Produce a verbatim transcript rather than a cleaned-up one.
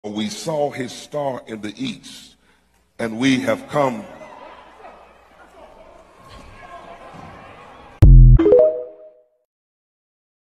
We saw his star in the east, and we have come